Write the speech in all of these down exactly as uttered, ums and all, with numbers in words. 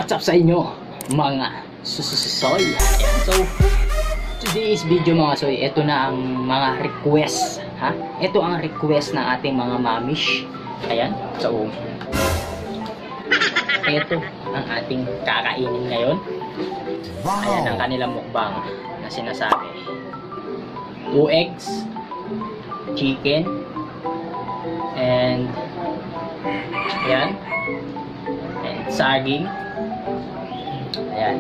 What's up sa inyo mga sususoy? So today's video mga soy, ito na ang mga request ha? Ito ang request ng ating mga mamish. Ayan, so ito ang ating kakainin ngayon. Wow. Ayan ang kanilang mukbang na sinasabi. Two eggs, chicken, and ayan, and saging. Ayan.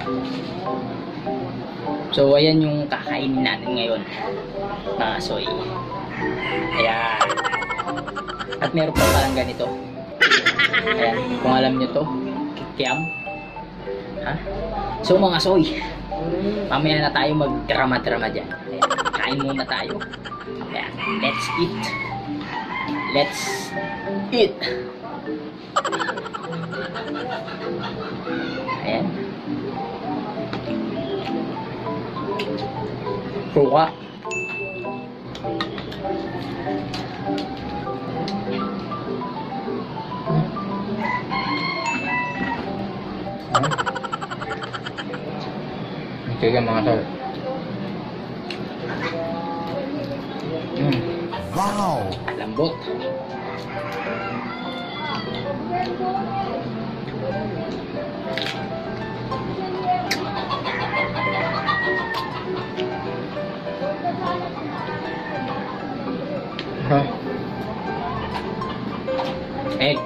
So ayan yung kakainin natin ngayon mga soy. Ayan. At meron pa palang ganito. Ayan, kung alam nyo to, kikiam. Ha? So mga soy, mamaya na tayo mag-drama-drama dyan. Ayan, kain muna tayo. Ayan, let's eat. Let's eat. Ayan. Kuha. Ito yung mga tol. Mm. Wow! Lambot. Huh? Egg.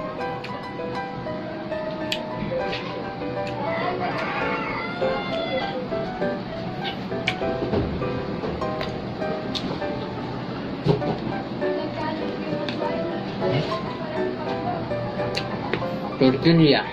Tortilla.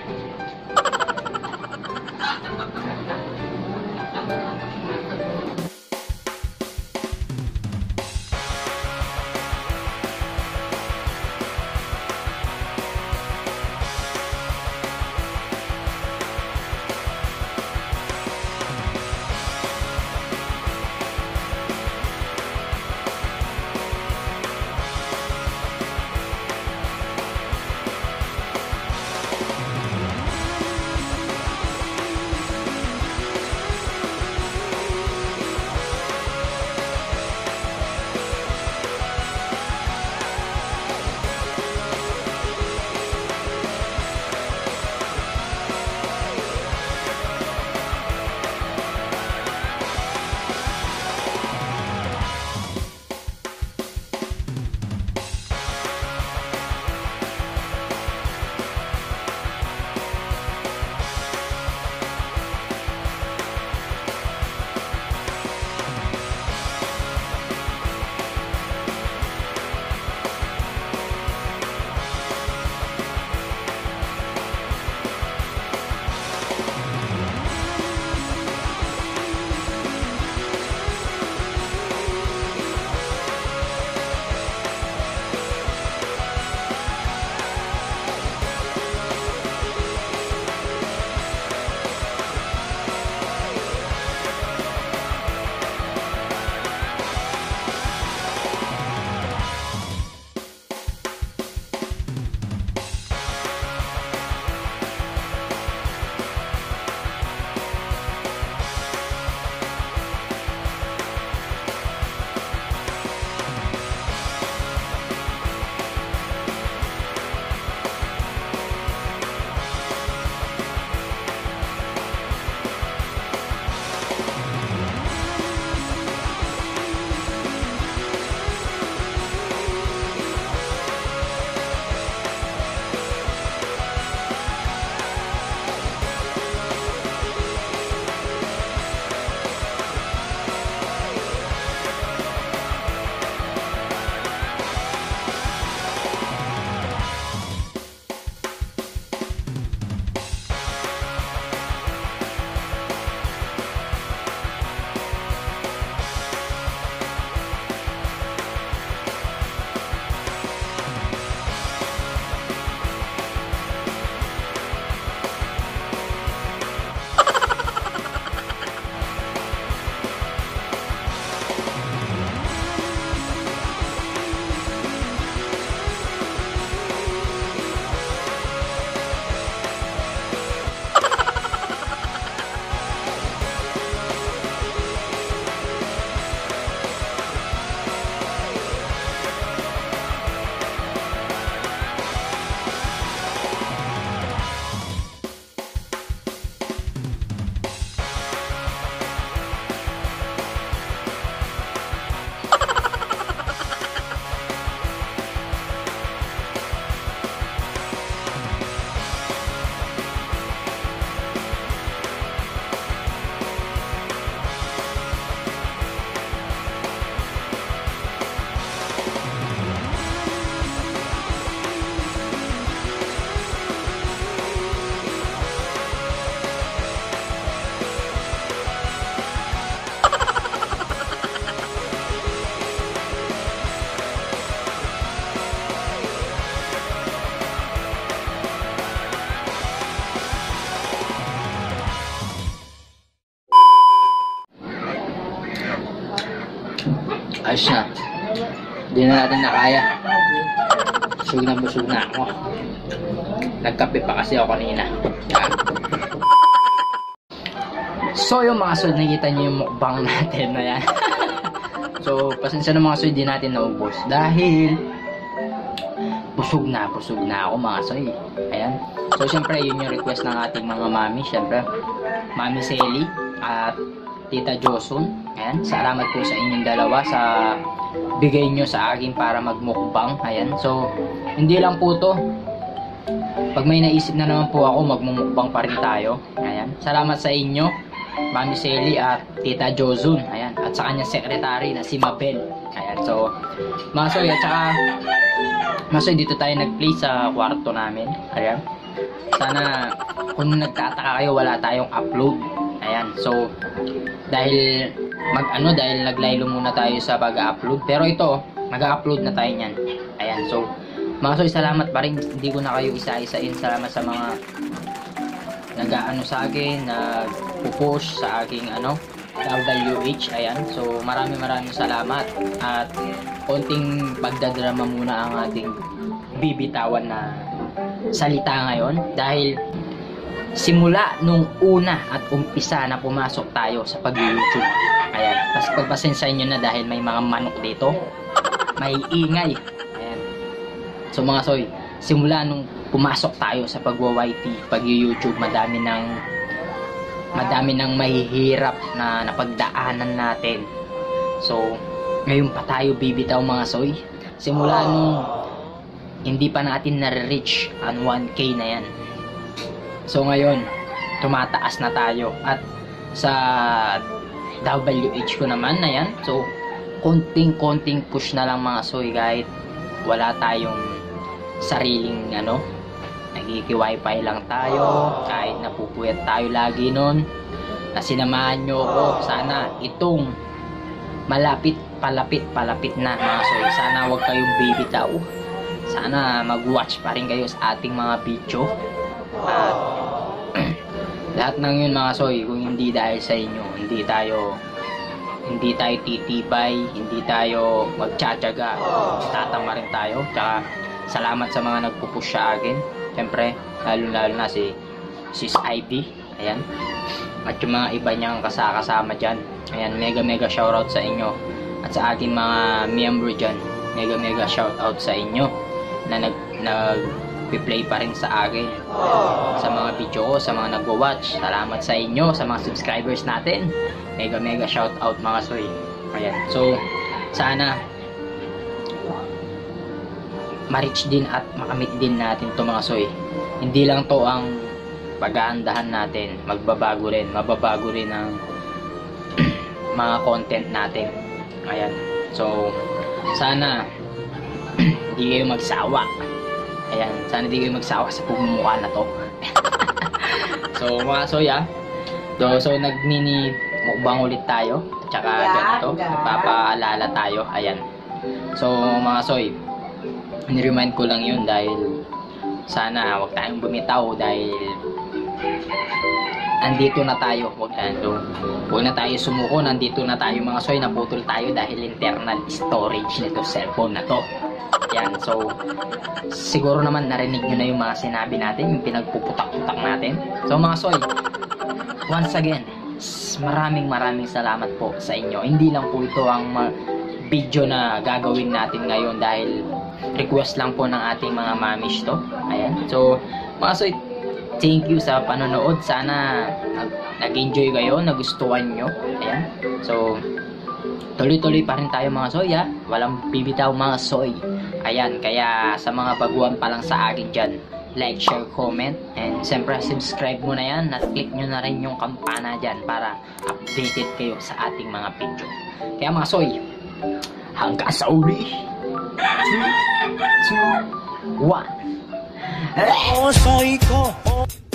Hindi na natin nakaya. Busog na busog na ako. Nagkape pa kasi ako kanina. Yan. So yung mga soy, nakita nyo yung mukbang natin na yan. So pasensya na mga soy, di natin naubos. Dahil busog na, busog na ako mga soy. Ayan. So syempre yun yung request ng ating mga mami. Syempre, Mami Selly at Tita Josun. Ayan. Salamat po sa inyong dalawa sa bigay nyo sa akin para magmukbang. Ayan. So hindi lang po to. Pag may naisip na naman po ako, magmumukbang pa rin tayo. Ayan. Salamat sa inyo, Mami Selly at Tita Josun. Ayan. At sa kanyang secretary na si Mabel. Ayan. So mga soy, at saka mga soy, dito tayo nag-play sa kwarto namin. Ayan. Sana kung nagtataka kayo, wala tayong upload. Ayan. So dahil mag ano dahil naglaylo muna tayo sa pag-upload. Pero ito, mag-upload na tayo niyan. Ayan. So mga soy, salamat pa rin. Hindi ko na kayo isa-isain. Salamat sa mga nag-ano sa akin, nag-push sa aking ano W H. Ayan. So maraming maraming salamat. At konting pagdadrama muna ang ating bibitawan na salita ngayon. Dahil simula nung una at umpisa na pumasok tayo sa pag-YouTube. Ayan. Tapos pagpasensya nyo na dahil may mga manok dito. May ingay. Ayan. So mga soy, simula nung pumasok tayo sa pag-Y T, pag-YouTube, madami ng madami ng mahihirap na napagdaanan natin. So ngayon pa tayo bibitaw mga soy. Simula nung hindi pa natin na-reach ang one K na yan. So ngayon, tumataas na tayo. At sa W H ko naman na yan. So konting-konting push na lang mga soy, kahit wala tayong sariling ano, nagiki-wifi lang tayo, kahit napupuyat tayo lagi nun, na sinamahan nyo ko. Sana itong malapit, palapit, palapit na mga soy, sana wag kayong bibitaw. Sana mag-watch pa rin kayo sa ating mga video. At lahat ng yun mga soy, kung hindi dahil sa inyo, hindi tayo hindi tayo titibay, hindi tayo magtsatsaga, tatama rin tayo. Tsaka salamat sa mga nagpupush sa akin. Siyempre, lalo-lalo na si Sis Ivy. Ayan. At yung mga iba niyang kasakasama dyan. Ayan, mega mega shoutout sa inyo. At sa ating mga member dyan, mega mega shoutout sa inyo na nag nag-play pa rin sa akin sa mga video ko, sa mga nagwa-watch. Salamat sa inyo, sa mga subscribers natin. Mega mega shoutout mga soy. Ayan. So, sana ma-reach din at makamit din natin to mga soy. Hindi lang to ang pag-aandahan natin, magbabago rin, mababago rin ang mga content natin. Ayan. So, sana hindi kayo magsawa. Ayan, sana hindi kayo magsawa sa pagmumukha na to. So, mga soy, ah. So, so nag-mini mukbang ulit tayo. Tsaka ganito, nagpapaalala tayo. Ayan. So, mga soy, ni-remind ko lang yun dahil sana wag tayong bumitaw dahil andito na tayo. Wag, ano, wag na tayo sumuko. Nandito na tayo mga soy. Naputol tayo dahil internal storage nito cellphone na to. Yan. So, siguro naman narinig nyo na yung mga sinabi natin, yung pinagpuputak-putak natin. So, mga soy, once again, maraming maraming salamat po sa inyo. Hindi lang po ito ang video na gagawin natin ngayon dahil request lang po ng ating mga mamish to. Ayan. So, mga soy, thank you sa panonood. Sana nag-enjoy kayo, nagustuhan nyo. Ayan. So, tuloy-tuloy pa rin tayo mga soy, ha? Walang bibitaw mga soy. Ayan, kaya sa mga baguhan pa lang sa akin dyan, like, share, comment, and siyempre subscribe mo na yan at click nyo na rin yung kampana dyan para updated kayo sa ating mga video. Kaya mga soy, hanggang sa uli. three, two, one.